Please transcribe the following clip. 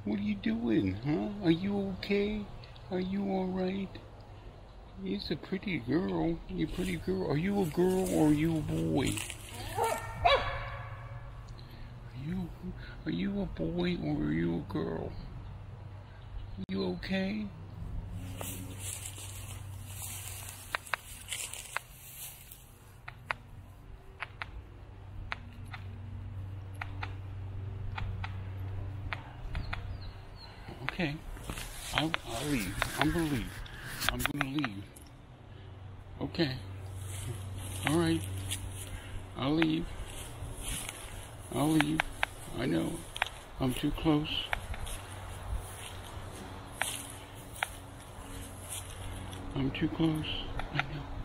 What are you doing, huh? Are you okay? Are you alright? It's a pretty girl. You pretty girl. Are you a girl or are you a boy? Are you a boy or are you a girl? Are you okay? Okay. I'll leave. I'm gonna leave. I'm gonna leave. Okay. Alright. I'll leave. I'll leave. I know. I'm too close. I'm too close. I know.